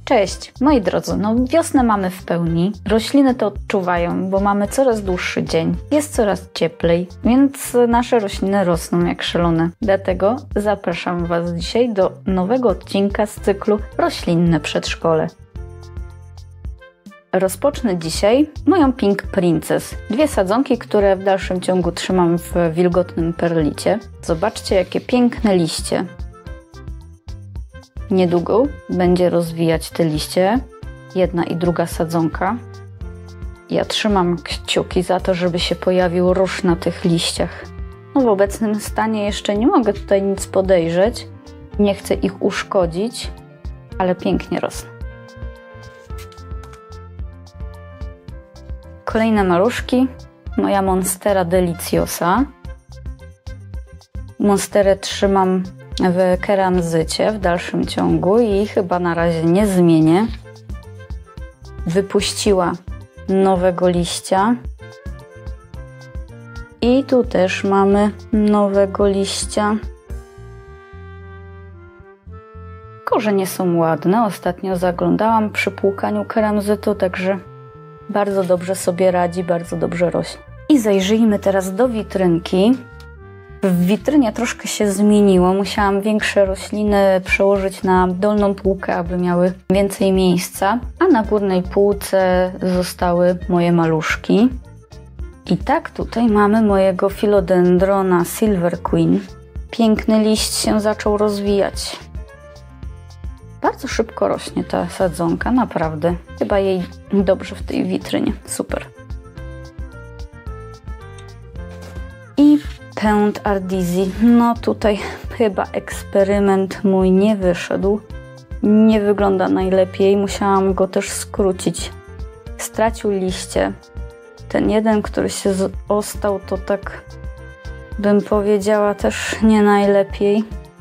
Cześć, moi drodzy, wiosnę mamy w pełni, rośliny to odczuwają, bo mamy coraz dłuższy dzień, jest coraz cieplej, więc nasze rośliny rosną jak szalone. Dlatego zapraszam Was dzisiaj do nowego odcinka z cyklu Roślinne Przedszkole. Rozpocznę dzisiaj moją Pink Princess. 2 sadzonki, które w dalszym ciągu trzymam w wilgotnym perlicie. Zobaczcie, jakie piękne liście. Niedługo będzie rozwijać te liście jedna i druga sadzonka. Ja trzymam kciuki za to, żeby się pojawił róż na tych liściach. W obecnym stanie jeszcze nie mogę tutaj nic podejrzeć. Nie chcę ich uszkodzić, ale pięknie rosną. Kolejne maluszki. Moja Monstera Deliciosa. Monsterę trzymam w keramzycie w dalszym ciągu i chyba na razie nie zmienię. Wypuściła nowego liścia. I tu też mamy nowego liścia. Korzenie są ładne. Ostatnio zaglądałam przy płukaniu keramzytu, także bardzo dobrze sobie radzi, bardzo dobrze rośnie. I zajrzyjmy teraz do witrynki. W witrynie troszkę się zmieniło. Musiałam większe rośliny przełożyć na dolną półkę, aby miały więcej miejsca, a na górnej półce zostały moje maluszki. I tak tutaj mamy mojego Philodendrona Silver Queen. Piękny liść się zaczął rozwijać. Bardzo szybko rośnie ta sadzonka, naprawdę. Chyba jej dobrze w tej witrynie. Super. I Pęd Ardizzi. Tutaj chyba eksperyment mój nie wyszedł. Nie wygląda najlepiej. Musiałam go też skrócić. Stracił liście. Ten jeden, który się ostał, to tak bym powiedziała też nie najlepiej.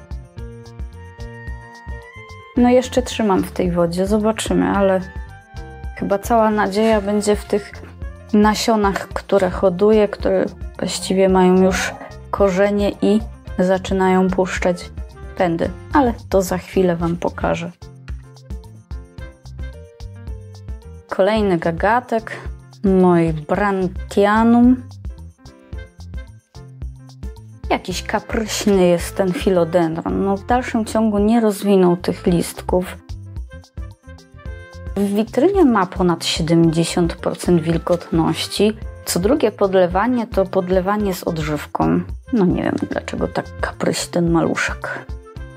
Jeszcze trzymam w tej wodzie. Zobaczymy, ale chyba cała nadzieja będzie w tych nasionach, które hoduję, które właściwie mają już korzenie i zaczynają puszczać pędy, ale to za chwilę Wam pokażę. Kolejny gagatek, mój Brandtianum. Jakiś kapryśny jest ten Philodendron. W dalszym ciągu nie rozwinął tych listków. W witrynie ma ponad 70% wilgotności. Co drugie podlewanie to podlewanie z odżywką. Nie wiem, dlaczego tak kapryś ten maluszek.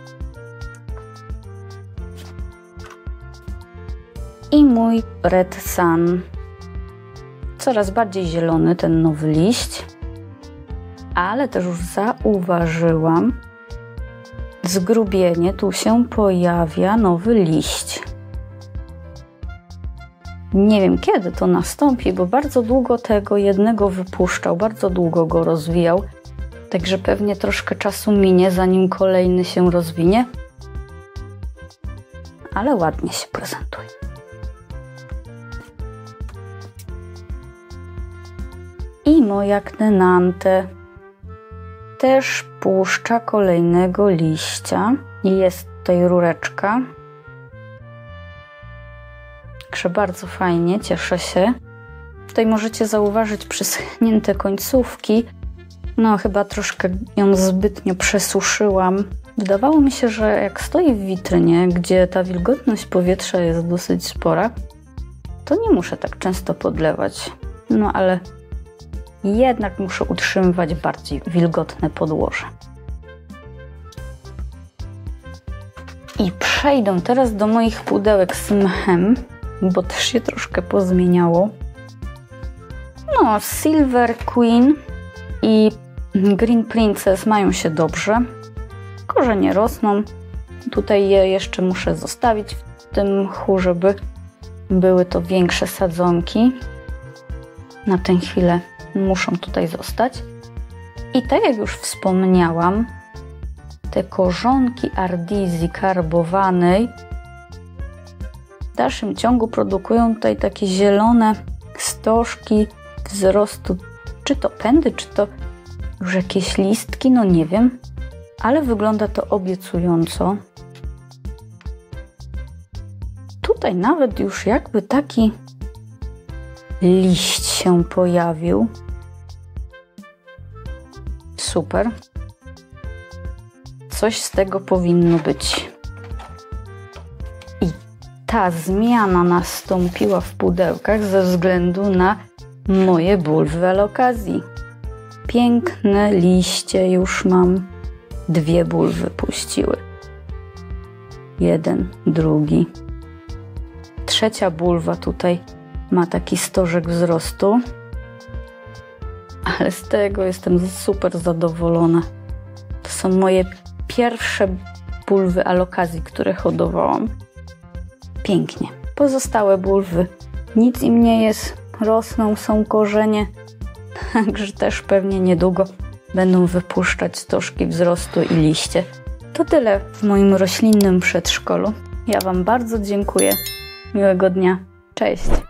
I mój Red Sun. Coraz bardziej zielony ten nowy liść. Ale też już zauważyłam zgrubienie. Tu się pojawia nowy liść. Nie wiem, kiedy to nastąpi, bo bardzo długo tego jednego wypuszczał, bardzo długo go rozwijał. Także pewnie troszkę czasu minie, zanim kolejny się rozwinie. Ale ładnie się prezentuje. I moja Knenante też puszcza kolejnego liścia. Jest tutaj rureczka. Także bardzo fajnie, cieszę się. Tutaj możecie zauważyć przyschnięte końcówki. Chyba troszkę ją zbytnio przesuszyłam. Wydawało mi się, że jak stoi w witrynie, gdzie ta wilgotność powietrza jest dosyć spora, to nie muszę tak często podlewać. Ale jednak muszę utrzymywać bardziej wilgotne podłoże. I przejdę teraz do moich pudełek z mchem, bo też się troszkę pozmieniało. Silver Queen i Green Princess mają się dobrze. Korzenie rosną. Tutaj je jeszcze muszę zostawić w tym mchu, żeby były to większe sadzonki. Na tę chwilę muszą tutaj zostać. I tak jak już wspomniałam, te korzonki Ardizzi karbowanej w dalszym ciągu produkują tutaj takie zielone stożki wzrostu, czy to pędy, czy to już jakieś listki, nie wiem, ale wygląda to obiecująco. Tu tutaj nawet już jakby taki liść się pojawił. Super. Coś z tego powinno być. I ta zmiana nastąpiła w pudełkach ze względu na moje bulwy alokazji. Piękne liście już mam. 2 bulwy puściły. 1, drugi. 3. bulwa tutaj ma taki stożek wzrostu. Ale z tego jestem super zadowolona. To są moje pierwsze bulwy alokazji, które hodowałam. Pięknie. Pozostałe bulwy, nic im nie jest, rosną, są korzenie, także też pewnie niedługo będą wypuszczać stożki wzrostu i liście. To tyle w moim roślinnym przedszkolu. Ja Wam bardzo dziękuję. Miłego dnia. Cześć!